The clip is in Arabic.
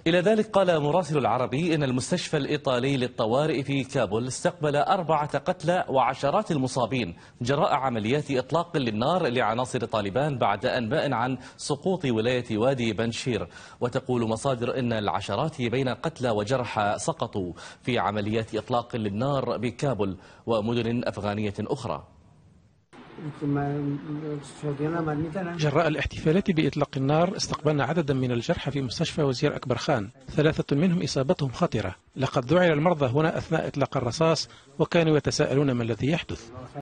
إلى ذلك قال مراسل العربي إن المستشفى الإيطالي للطوارئ في كابول استقبل 4 قتلى وعشرات المصابين جراء عمليات إطلاق للنار لعناصر طالبان بعد أنباء عن سقوط ولاية وادي بنشير. وتقول مصادر إن العشرات بين قتلى وجرحى سقطوا في عمليات إطلاق للنار بكابول ومدن أفغانية أخرى. جراء الاحتفالات بإطلاق النار استقبلنا عددا من الجرحى في مستشفى وزير أكبر خان، 3 منهم إصابتهم خطرة. لقد ذُعر المرضى هنا أثناء إطلاق الرصاص وكانوا يتساءلون ما الذي يحدث.